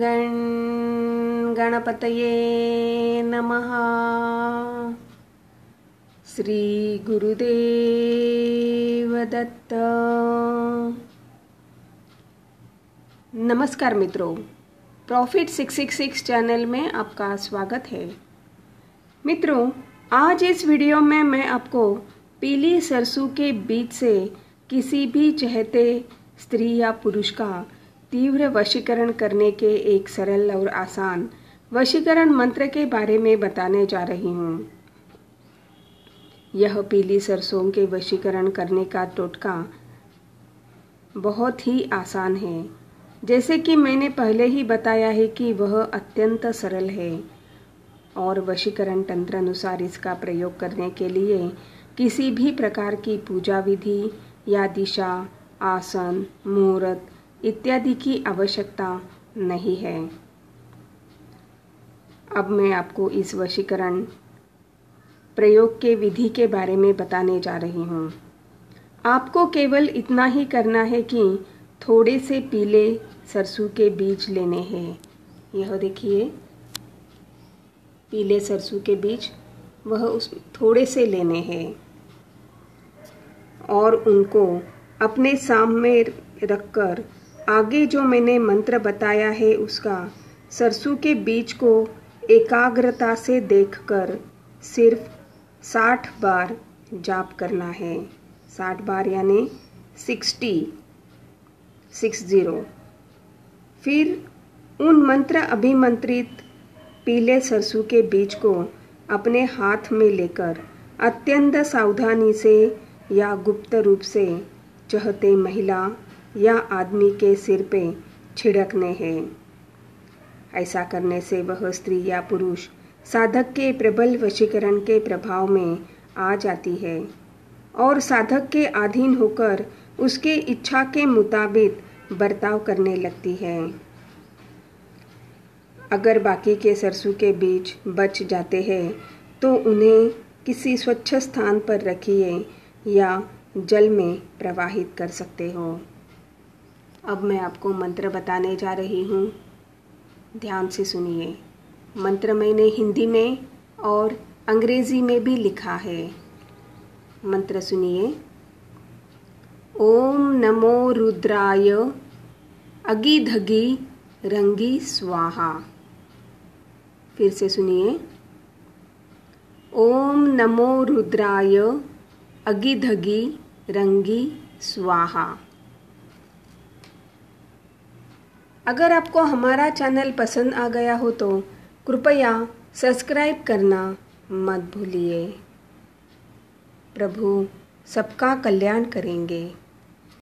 गण गणपतये नमः। श्री गुरुदेव दत्त। नमस्कार मित्रों, प्रॉफिट 666 चैनल में आपका स्वागत है। मित्रों, आज इस वीडियो में मैं आपको पीली सरसों के बीज से किसी भी चाहते स्त्री या पुरुष का तीव्र वशीकरण करने के एक सरल और आसान वशीकरण मंत्र के बारे में बताने जा रही हूँ। यह पीली सरसों के वशीकरण करने का टोटका बहुत ही आसान है। जैसे कि मैंने पहले ही बताया है कि वह अत्यंत सरल है और वशीकरण तंत्र अनुसार इसका प्रयोग करने के लिए किसी भी प्रकार की पूजा विधि या दिशा, आसन, मुहूर्त इत्यादि की आवश्यकता नहीं है। अब मैं आपको इस वशीकरण प्रयोग के विधि के बारे में बताने जा रही हूँ। आपको केवल इतना ही करना है कि थोड़े से पीले सरसों के बीज लेने हैं। यह देखिए, पीले सरसों के बीज वह उस थोड़े से लेने हैं और उनको अपने सामने रखकर आगे जो मैंने मंत्र बताया है उसका सरसों के बीज को एकाग्रता से देखकर सिर्फ 60 बार जाप करना है। 60 बार यानी 60। फिर उन मंत्र अभिमंत्रित पीले सरसों के बीज को अपने हाथ में लेकर अत्यंत सावधानी से या गुप्त रूप से चाहते महिला या आदमी के सिर पे छिड़कने हैं। ऐसा करने से वह स्त्री या पुरुष साधक के प्रबल वशीकरण के प्रभाव में आ जाती है और साधक के अधीन होकर उसके इच्छा के मुताबिक बर्ताव करने लगती है। अगर बाकी के सरसों के बीज बच जाते हैं तो उन्हें किसी स्वच्छ स्थान पर रखिए या जल में प्रवाहित कर सकते हो। अब मैं आपको मंत्र बताने जा रही हूँ, ध्यान से सुनिए। मंत्र मैंने हिंदी में और अंग्रेजी में भी लिखा है। मंत्र सुनिए। ओम नमो रुद्राय अगिधगी रंगी स्वाहा। फिर से सुनिए। ओम नमो रुद्राय अगिधगी रंगी स्वाहा। अगर आपको हमारा चैनल पसंद आ गया हो तो कृपया सब्सक्राइब करना मत भूलिए। प्रभु सबका कल्याण करेंगे।